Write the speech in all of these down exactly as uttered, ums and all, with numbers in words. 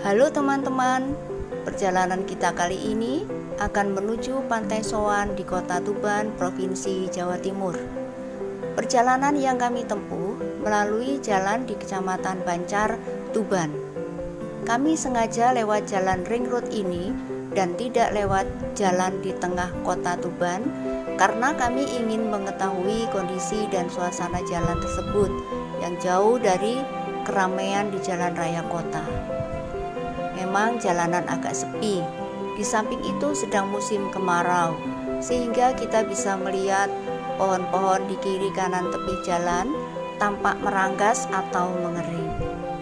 Halo teman-teman, perjalanan kita kali ini akan menuju Pantai Soan di Kota Tuban, Provinsi Jawa Timur. Perjalanan yang kami tempuh melalui jalan di Kecamatan Bancar, Tuban. Kami sengaja lewat jalan ring road ini dan tidak lewat jalan di tengah kota Tuban karena kami ingin mengetahui kondisi dan suasana jalan tersebut yang jauh dari keramaian di jalan raya kota. Memang jalanan agak sepi, di samping itu sedang musim kemarau, sehingga kita bisa melihat pohon-pohon di kiri kanan tepi jalan tampak meranggas atau mengering.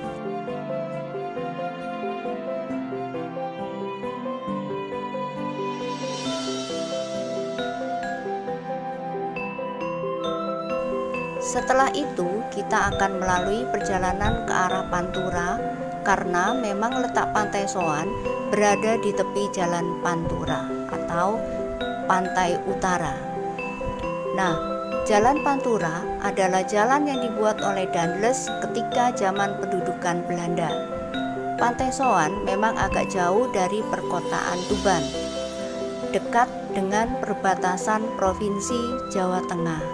Setelah itu, kita akan melalui perjalanan ke arah Pantura karena memang letak Pantai Soan berada di tepi jalan Pantura atau Pantai Utara. Nah, jalan Pantura adalah jalan yang dibuat oleh Daendels ketika zaman pendudukan Belanda. Pantai Soan memang agak jauh dari perkotaan Tuban, dekat dengan perbatasan Provinsi Jawa Tengah.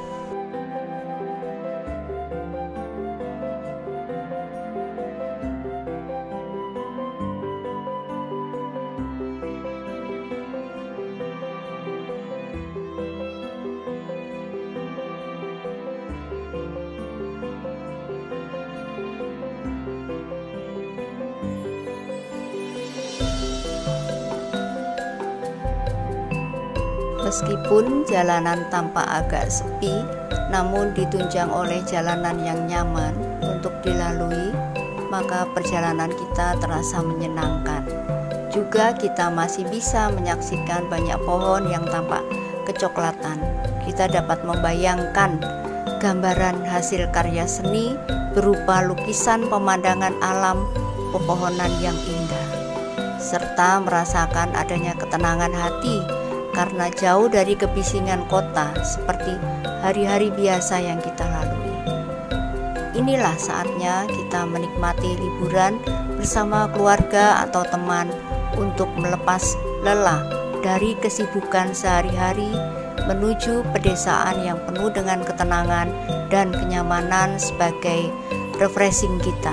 Meskipun jalanan tampak agak sepi, namun ditunjang oleh jalanan yang nyaman untuk dilalui, maka perjalanan kita terasa menyenangkan. Juga kita masih bisa menyaksikan banyak pohon yang tampak kecoklatan. Kita dapat membayangkan gambaran hasil karya seni berupa lukisan pemandangan alam, pepohonan yang indah, serta merasakan adanya ketenangan hati karena jauh dari kebisingan kota seperti hari-hari biasa yang kita lalui. Inilah saatnya kita menikmati liburan bersama keluarga atau teman untuk melepas lelah dari kesibukan sehari-hari menuju pedesaan yang penuh dengan ketenangan dan kenyamanan sebagai refreshing kita.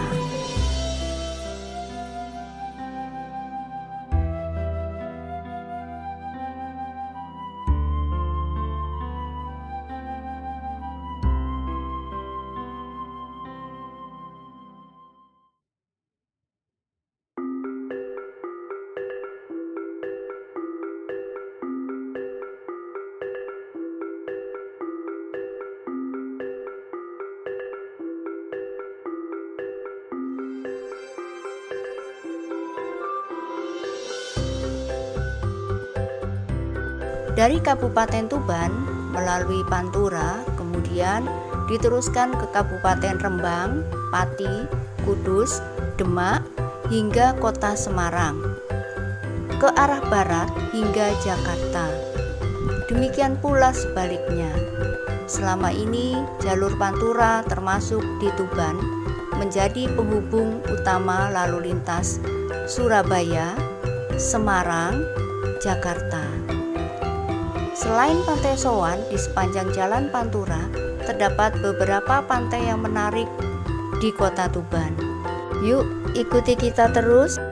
Dari Kabupaten Tuban melalui Pantura, kemudian diteruskan ke Kabupaten Rembang, Pati, Kudus, Demak, hingga kota Semarang, ke arah barat hingga Jakarta. Demikian pula sebaliknya. Selama ini jalur Pantura termasuk di Tuban menjadi penghubung utama lalu lintas Surabaya, Semarang, Jakarta. Selain Pantai Soan, di sepanjang jalan Pantura terdapat beberapa pantai yang menarik di kota Tuban. Yuk, ikuti kita terus.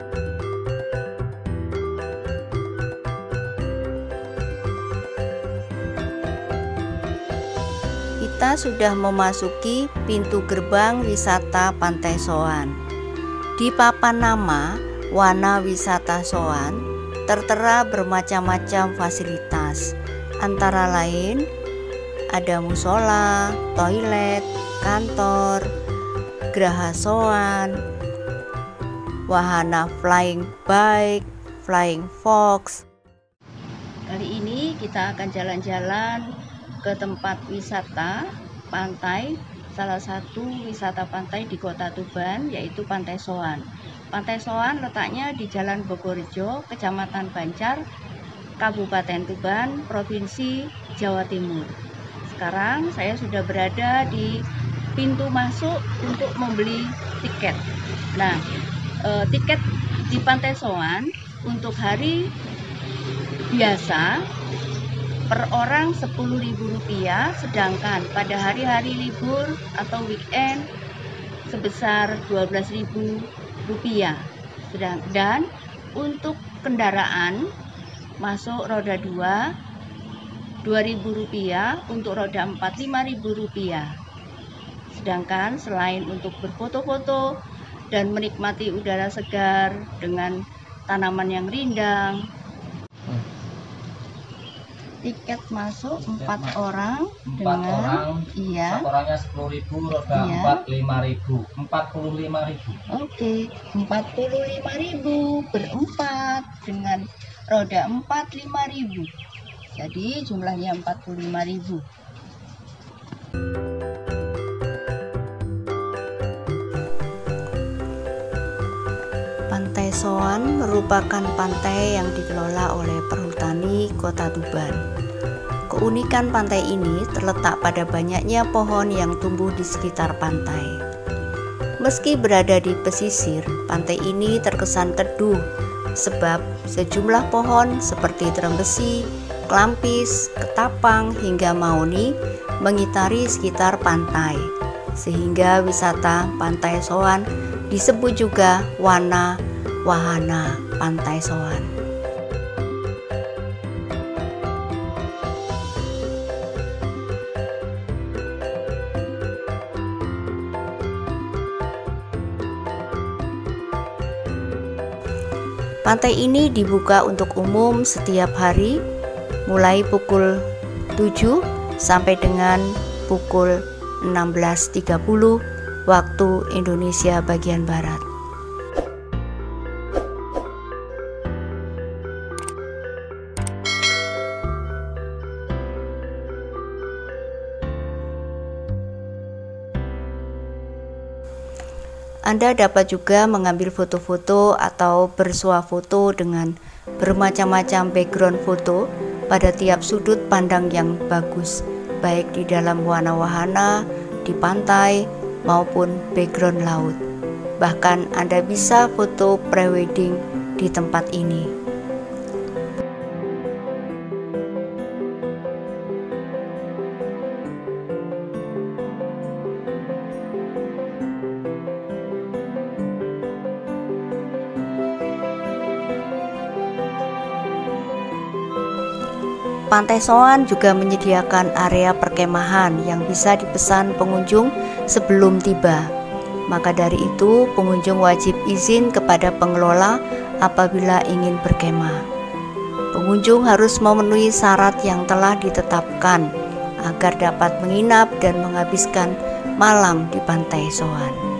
Kita sudah memasuki pintu gerbang wisata Pantai Soan. Di papan nama Wana Wisata Soan tertera bermacam-macam fasilitas. Antara lain ada musola, toilet, kantor, geraha soan, wahana flying bike, flying fox. Kali ini kita akan jalan-jalan ke tempat wisata pantai, salah satu wisata pantai di kota Tuban yaitu Pantai Soan. Pantai Soan letaknya di Jalan Bogorejo, Kecamatan Bancar, Kabupaten Tuban, Provinsi Jawa Timur. Sekarang saya sudah berada di pintu masuk untuk membeli tiket. Nah, e, tiket Di Pantai Soan untuk hari biasa per orang sepuluh ribu rupiah, sedangkan pada hari-hari libur atau weekend sebesar dua belas ribu rupiah. Dan untuk kendaraan masuk roda dua dua ribu rupiah, untuk roda empat lima ribu rupiah. Sedangkan selain untuk berfoto-foto dan menikmati udara segar dengan tanaman yang rindang, tiket masuk empat orang empat dengan orang, iya satu orangnya sepuluh ribu, roda iya. empat lima ribu, empat puluh lima ribu. Oke, empat puluh lima ribu berempat dengan roda empat lima ribu. Jadi jumlahnya empat puluh lima ribu. Pantai Soan merupakan pantai yang dikelola oleh Perhutani Kota Tuban. Keunikan pantai ini terletak pada banyaknya pohon yang tumbuh di sekitar pantai. Meski berada di pesisir, pantai ini terkesan teduh sebab sejumlah pohon seperti trembesi, kelampis, ketapang, hingga mauni mengitari sekitar pantai, sehingga wisata Pantai Soan disebut juga Wana Wahana Pantai Soan. Pantai ini dibuka untuk umum setiap hari mulai pukul tujuh sampai dengan pukul enam belas tiga puluh waktu Indonesia bagian Barat. Anda dapat juga mengambil foto-foto atau bersuah foto dengan bermacam-macam background foto pada tiap sudut pandang yang bagus, baik di dalam wahana-wahana, di pantai, maupun background laut. Bahkan Anda bisa foto prewedding di tempat ini. Pantai Soan juga menyediakan area perkemahan yang bisa dipesan pengunjung sebelum tiba. Maka dari itu, pengunjung wajib izin kepada pengelola apabila ingin berkemah. Pengunjung harus memenuhi syarat yang telah ditetapkan agar dapat menginap dan menghabiskan malam di Pantai Soan.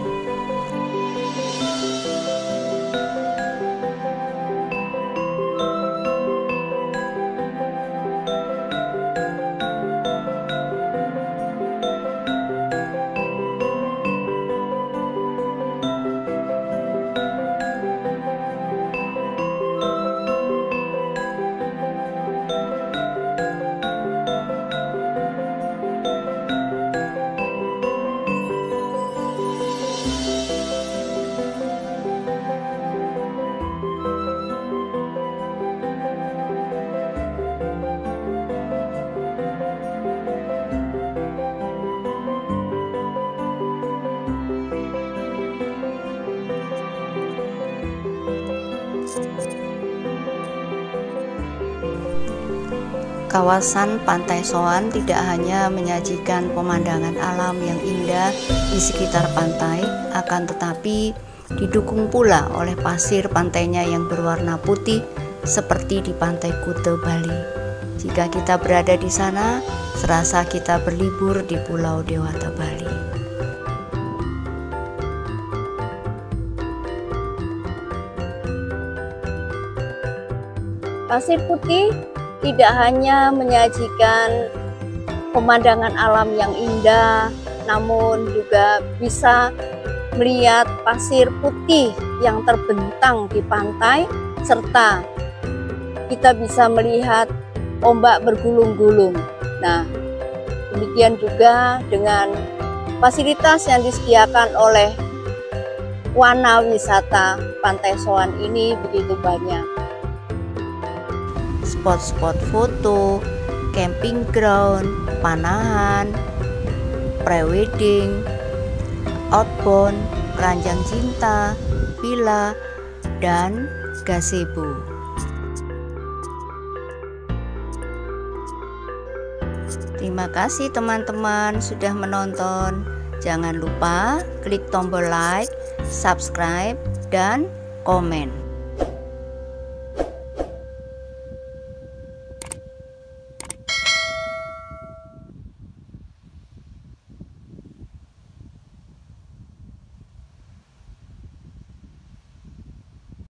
Kawasan Pantai Soan tidak hanya menyajikan pemandangan alam yang indah di sekitar pantai, akan tetapi didukung pula oleh pasir pantainya yang berwarna putih seperti di Pantai Kuta, Bali. Jika kita berada di sana, serasa kita berlibur di Pulau Dewata, Bali. Pasir putih tidak hanya menyajikan pemandangan alam yang indah, namun juga bisa melihat pasir putih yang terbentang di pantai, serta kita bisa melihat ombak bergulung-gulung. Nah, demikian juga dengan fasilitas yang disediakan oleh warna wisata Pantai Soan ini begitu banyak. Spot-spot foto, camping ground, panahan, prewedding, outbound, keranjang cinta, villa, dan gazebo. Terima kasih teman-teman sudah menonton. Jangan lupa klik tombol like, subscribe, dan komen.